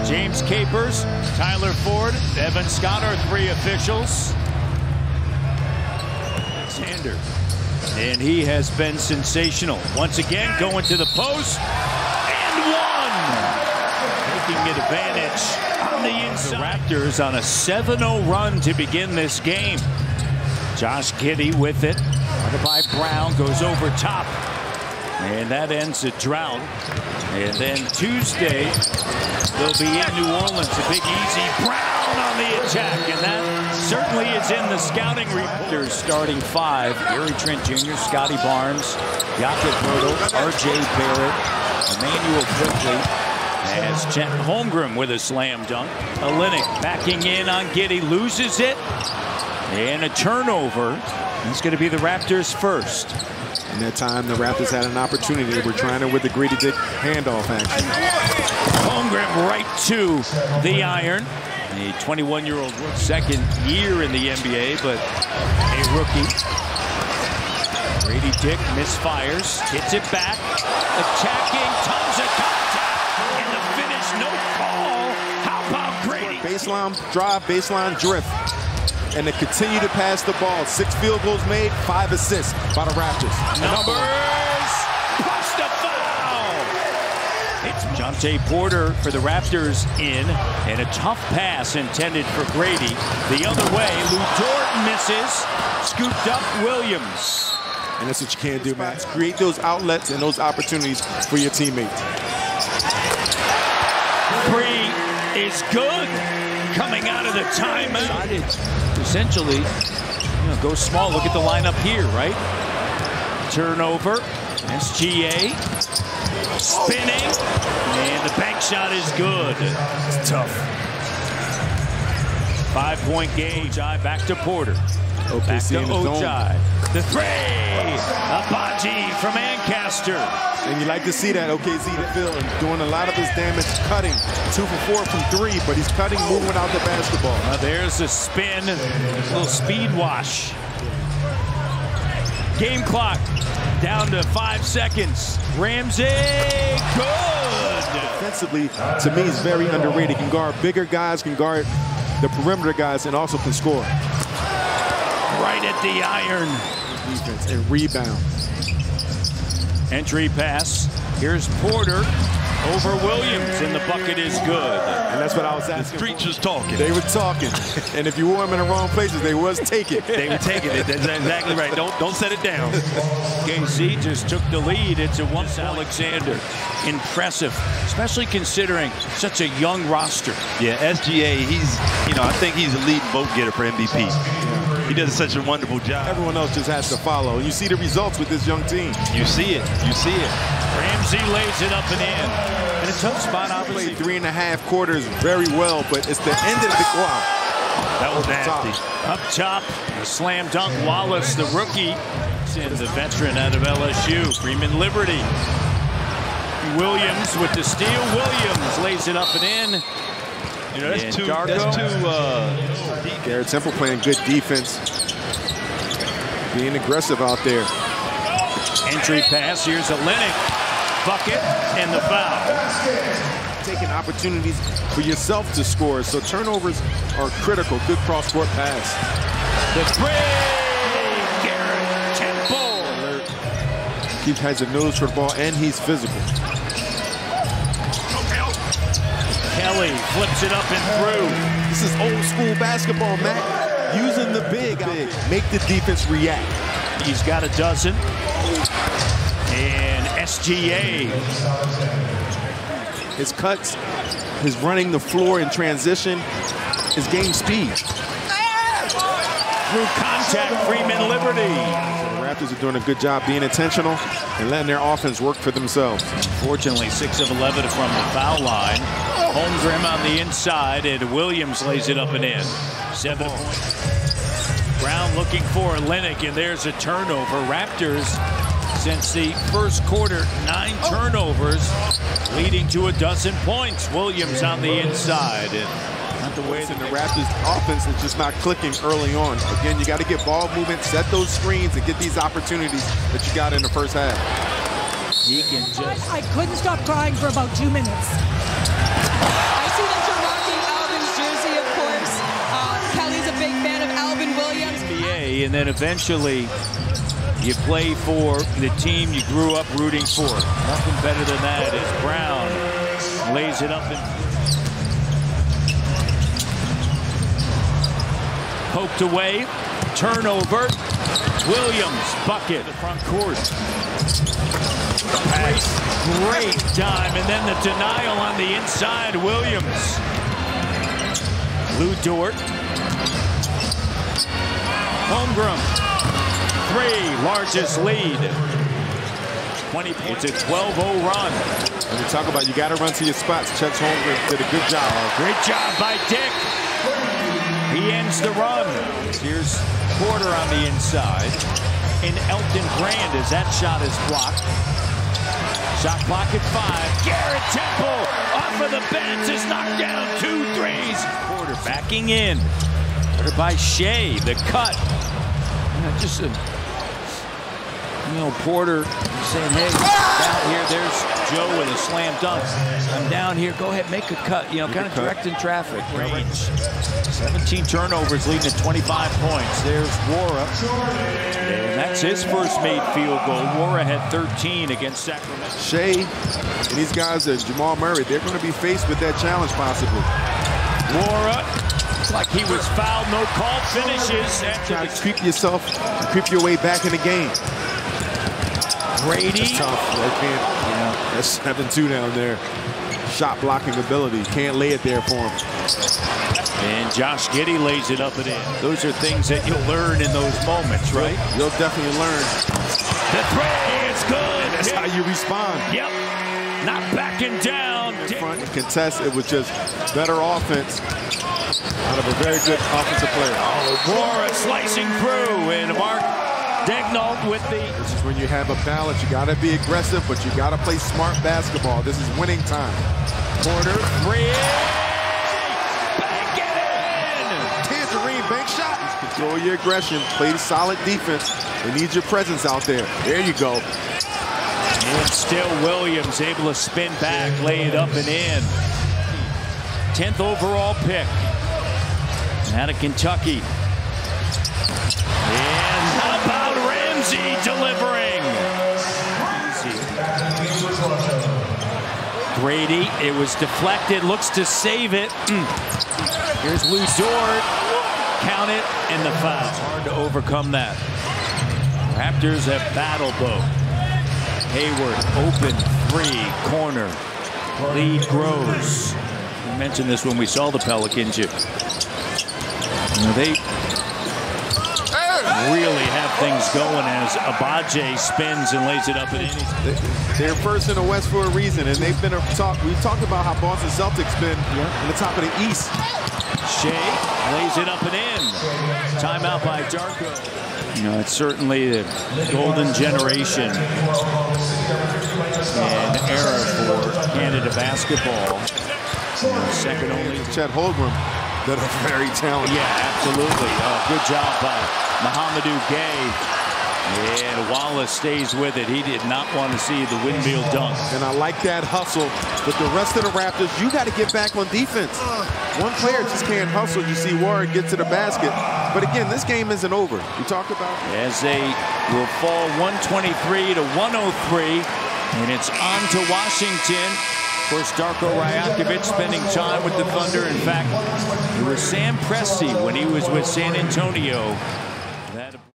James Capers, Tyler Ford, Evan Scott are three officials. Alexander, and he has been sensational. Once again, going to the post, and one! Taking advantage on the inside. The Raptors on a 7-0 run to begin this game. Josh Giddey with it. Guarded by Brown, goes over top. And that ends a drought. And then Tuesday, they'll be in New Orleans. A big easy Brown on the attack. And that certainly is in the scouting report. Starting five, Gary Trent Jr., Scotty Barnes, Jakob Poeltl, R.J. Barrett, Emmanuel Quickly, as Chet Holmgren with a slam dunk. Olynyk backing in on Giddey, loses it. And a turnover. It's going to be the Raptors first. In that time, the Raptors had an opportunity. They were trying it with the Gradey Dick handoff action. Holmgren right to the iron. A 21-year-old second year in the NBA, but a rookie. Gradey Dick misfires, hits it back, attacking, tons of contact, and the finish, no call. How about Gradey? Baseline drive, baseline drift. And they continue to pass the ball. 6 field goals made, 5 assists by the Raptors. Numbers! Plus the foul! It's Jonte Porter for the Raptors in, and a tough pass intended for Gradey. The other way, Lou Dort misses. Scooped up Williams. And that's what you can't do, man. Create those outlets and those opportunities for your teammates. Three is good. Coming out of the timeout. Essentially, go small. Look at the lineup here, right? Turnover. SGA. Spinning. And the bank shot is good. It's tough. 5-point game. Ojai back to Porter. Back to Ojai. The three. Abaji from Ancaster. And you like to see that OKC to Phil and doing a lot of his damage cutting. 2 for 4 from 3, but he's cutting, moving out the basketball. There's a spin, a little speed wash. Game clock down to 5 seconds. Ramsey, good. Defensively, to me, he's very underrated. Can guard bigger guys, can guard the perimeter guys, and also can score. Right at the iron. Defense and rebound. Entry pass. Here's Porter over Williams, and the bucket is good. And that's what I was asking. The streets was talking. They were talking. And if you wore them in the wrong places, they was taking. They were taking it. That's exactly right. Don't set it down. KC just took the lead. It's a Alexander. Impressive, especially considering such a young roster. Yeah, SGA, I think he's a leading vote getter for MVP. Yeah. He does such a wonderful job. Everyone else just has to follow. And you see the results with this young team. You see it. You see it. Ramsey lays it up and in. And a tough spot, obviously. Played 3.5 quarters very well, but it's the end of the wow. That was nasty. Up top, a slam dunk. Wallace, the rookie, and the veteran out of LSU. Freeman Liberty. Williams with the steal. Williams lays it up and in. That's two Garrett Temple playing good defense. Being aggressive out there. Entry pass. Here's Olynyk. Bucket and the foul. Taking opportunities for yourself to score. So turnovers are critical. Good cross-court pass. The three. Garrett Temple. He has a nose for the ball and he's physical. Kelly flips it up and through. This is old school basketball, Matt. Using the big. Make the defense react. He's got a dozen. And SGA. His cuts, his running the floor in transition, his game speed. Through contact, Freeman Liberty. The Raptors are doing a good job being intentional and letting their offense work for themselves. Unfortunately, 6 of 11 from the foul line. Holmgren on the inside, and Williams lays it up and in. 7 points. Brown looking for Olynyk, and there's a turnover. Raptors, since the first quarter, 9 turnovers, leading to a dozen points. Williams on the inside. And not the way that the Raptors offense is just not clicking early on. Again, you got to get ball movement, set those screens, and get these opportunities that you got in the first half. He can just... I couldn't stop crying for about 2 minutes. I see that and then eventually you play for the team you grew up rooting for. Nothing better than that as Brown lays it up and poked away. Turnover. Williams bucket the front court. Great time, and then the denial on the inside. Williams. Lou Dort. Holmgren. 3, largest lead. 20 points. It's a 12-0 run. When you talk about you got to run to your spots, Chet Holmgren did a good job. Great job by Dick. He ends the run. Here's Porter on the inside. And Elton Brand as that shot is blocked. Shot clock at 5. Garrett Temple off of the bench is knocked down 2 threes. Porter backing in. Porter by Shai. The cut. Just a Porter saying, hey, down here, there's Joe with a slam dunk. I'm down here, go ahead, make a cut. Kind of directing traffic. Range. 17 turnovers leading to 25 points. There's Wara. And that's his first made field goal. Wara had 13 against Sacramento. Shai and these guys, Jamal Murray, they're going to be faced with that challenge possibly. Wara. Like he was fouled, no call, finishes. Try to creep yourself, creep your way back in the game. Gradey. That's tough. That's 7-2 down there. Shot blocking ability. Can't lay it there for him. And Josh Giddey lays it up and in. Those are things that you'll learn in those moments, right? You'll definitely learn. The 3 is good. That's how you respond. Yep. Not backing down. In front and contest, it was just better offense out of a very good offensive player. Wara slicing through, and Mark Daigneault with the... This is when you have a balance. You got to be aggressive, but you got to play smart basketball. This is winning time. Porter, 3. Bank it in! Tangerine bank shot. Control your aggression. Play the solid defense. They need your presence out there. There you go. And still Williams able to spin back, lay it up and in. 10th overall pick. Out of Kentucky. And how about Ramsey delivering? Gradey, it was deflected, looks to save it. Here's Lou Dort. Count it, and the foul. Hard to overcome that. Raptors have battle boat. Hayward, open 3, corner. Lead grows. We mentioned this when we saw the Pelicans. They really have things going as Abaje spins and lays it up and in. They're first in the West for a reason, and they've been we've talked about how Boston Celtics been on the top of the East. Shai lays it up and in. Timeout by Darko. It's certainly the golden generation and era for Canada basketball. Second only to Chet Holmgren. That are very talented. Yeah, absolutely. Good job by Mohamedou Gay. And Wallace stays with it. He did not want to see the windmill dunk. And I like that hustle. But the rest of the Raptors, you got to get back on defense. One player just can't hustle. You see Warren get to the basket. But again, this game isn't over. You talked about as they will fall 123 to 103. And it's on to Washington. Of course, Darko Rajakovic spending time with the Thunder. In fact, it was Sam Presti when he was with San Antonio